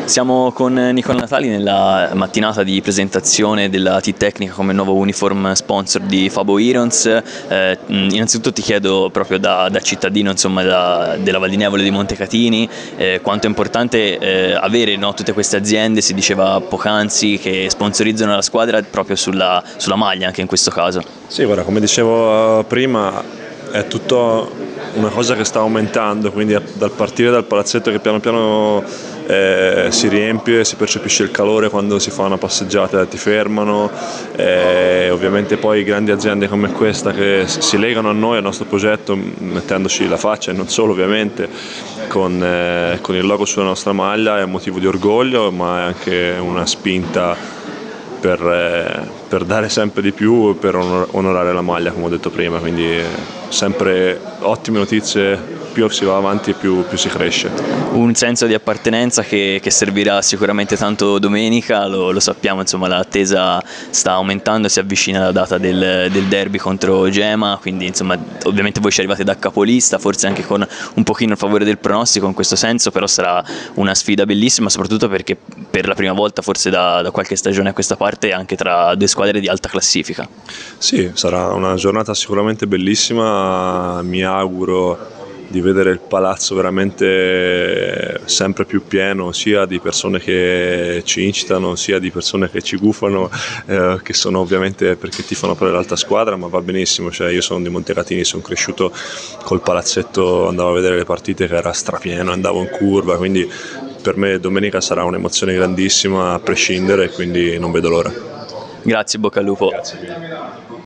Siamo con Nicola Natali nella mattinata di presentazione della T-Tecnica come nuovo uniform sponsor di Fabo Irons. Innanzitutto ti chiedo proprio da cittadino, insomma, della Val di Nevole di Montecatini, quanto è importante avere, no, tutte queste aziende, si diceva poc'anzi, che sponsorizzano la squadra proprio sulla maglia anche in questo caso. Sì, guarda, come dicevo prima, è tutto una cosa che sta aumentando, quindi dal partire dal palazzetto che piano piano si riempie, si percepisce il calore quando si fa una passeggiata, ti fermano, ovviamente poi grandi aziende come questa che si legano a noi, al nostro progetto, mettendoci la faccia e non solo ovviamente, con il logo sulla nostra maglia, è un motivo di orgoglio, ma è anche una spinta per dare sempre di più e per onorare la maglia, come ho detto prima, quindi sempre ottime notizie, più si va avanti e più si cresce. Un senso di appartenenza che servirà sicuramente tanto domenica, lo sappiamo, insomma, l'attesa sta aumentando, si avvicina la data del derby contro Gema, quindi insomma ovviamente voi ci arrivate da capolista, forse anche con un pochino il favore del pronostico in questo senso, però sarà una sfida bellissima, soprattutto perché per la prima volta forse da qualche stagione a questa parte anche tra due squadre di alta classifica. Sì, sarà una giornata sicuramente bellissima, mi auguro di vedere il palazzo veramente sempre più pieno, sia di persone che ci incitano, sia di persone che ci gufano, che sono ovviamente perché tifano per l'altra squadra, ma va benissimo, cioè io sono di Montecatini, sono cresciuto col palazzetto, andavo a vedere le partite che era strapieno, andavo in curva, quindi per me domenica sarà un'emozione grandissima a prescindere, quindi non vedo l'ora. Grazie, bocca al lupo. Grazie.